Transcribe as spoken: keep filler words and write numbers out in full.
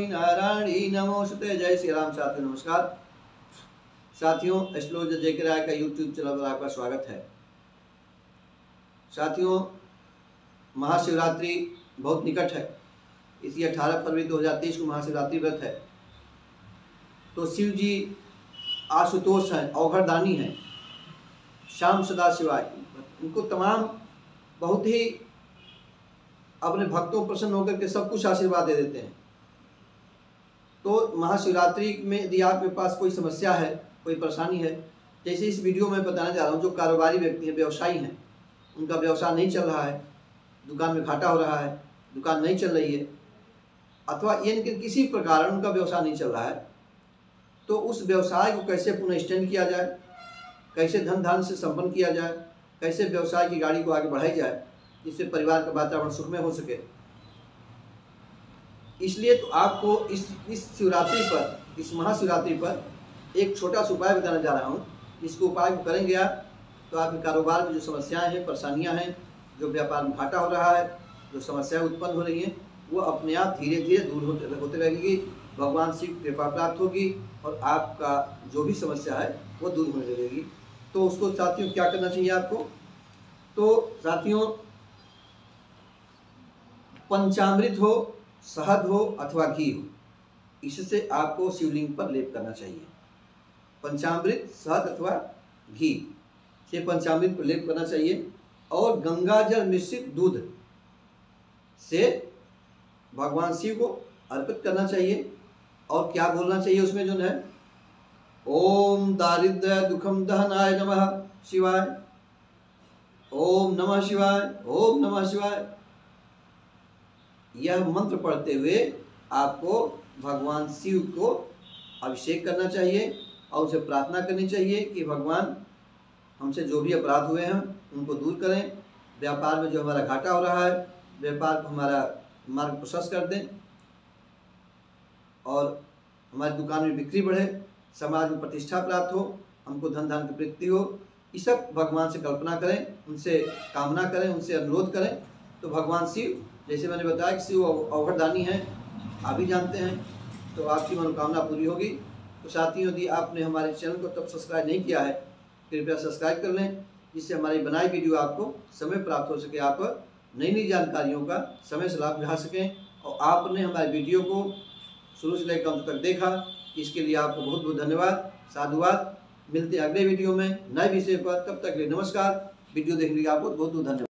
स्वामी नारायणी नमोस्तुते। जय श्री राम। साथियों नमस्कार। साथियों, एस्ट्रोलॉजर जेके राय का यूट्यूब चैनल पर आपका स्वागत है। साथियों, महाशिवरात्रि बहुत निकट है। इसी अठारह फरवरी दो हज़ार तेईस को महाशिवरात्रि व्रत है। तो शिव जी आशुतोष हैं, अवघड़दानी हैं, श्याम सदा शिवाय। उनको तमाम बहुत ही अपने भक्तों को प्रसन्न होकर के सब कुछ आशीर्वाद दे देते हैं। तो महाशिवरात्रि में यदि आपके पास कोई समस्या है, कोई परेशानी है, जैसे इस वीडियो में बताना चाह रहा हूँ, जो कारोबारी व्यक्ति हैं, व्यवसायी हैं, उनका व्यवसाय नहीं चल रहा है, दुकान में घाटा हो रहा है, दुकान नहीं चल रही है, अथवा ये कि किसी प्रकार उनका व्यवसाय नहीं चल रहा है, तो उस व्यवसाय को कैसे पुनः स्टैंड किया जाए, कैसे धन धान्य से संपन्न किया जाए, कैसे व्यवसाय की गाड़ी को आगे बढ़ाई जाए, जिससे परिवार का वातावरण सुखमय हो सके। इसलिए तो आपको इस इस शिवरात्रि पर, इस महाशिवरात्रि पर एक छोटा सा उपाय बताने जा रहा हूँ। इसको उपाय को करेंगे आप तो आपके कारोबार में जो समस्याएं हैं, परेशानियां हैं, जो व्यापार में घाटा हो रहा है, जो समस्याएं उत्पन्न हो रही हैं, वो अपने आप धीरे धीरे दूर होते होते रहेगी। भगवान शिव की कृपा प्राप्त होगी और आपका जो भी समस्या है वो दूर होने लगेगी। तो उसको साथियों क्या करना चाहिए आपको? तो साथियों, पंचामृत हो, शहद हो अथवा घी हो, इससे आपको शिवलिंग पर लेप करना चाहिए। पंचामृत, शहद अथवा घी से पंचामृत पर लेप करना चाहिए और गंगाजल मिश्रित दूध से भगवान शिव को अर्पित करना चाहिए। और क्या बोलना चाहिए उसमें जो है, ओम दारिद्र्य दुखम दहनाय नमः शिवाय, ओम नमः शिवाय, ओम नमः शिवाय। यह मंत्र पढ़ते हुए आपको भगवान शिव को अभिषेक करना चाहिए और उसे प्रार्थना करनी चाहिए कि भगवान हमसे जो भी अपराध हुए हैं उनको दूर करें, व्यापार में जो हमारा घाटा हो रहा है, व्यापार को हमारा मार्ग प्रशस्त कर दें और हमारी दुकान में बिक्री बढ़े, समाज में प्रतिष्ठा प्राप्त हो, हमको धन धान की प्राप्ति हो। ये सब भगवान से कल्पना करें, उनसे कामना करें, उनसे अनुरोध करें। तो भगवान शिव, जैसे मैंने बताया कि शिव अवघड़दानी हैं, आप भी जानते हैं, तो आपकी मनोकामना पूरी होगी। तो साथियों, यदि आपने हमारे चैनल को तब सब्सक्राइब नहीं किया है, कृपया सब्सक्राइब कर लें, जिससे हमारी बनाई वीडियो आपको समय प्राप्त हो सके, आप नई नई जानकारियों का समय से लाभ उठा सकें। और आपने हमारे वीडियो को शुरू से लेकर अंत तक देखा, इसके लिए आपको बहुत बहुत धन्यवाद, साधुवाद। मिलते हैं अगले वीडियो में नए विषय पर। तब तक के लिए नमस्कार। वीडियो देखने के लिए आपको बहुत बहुत धन्यवाद।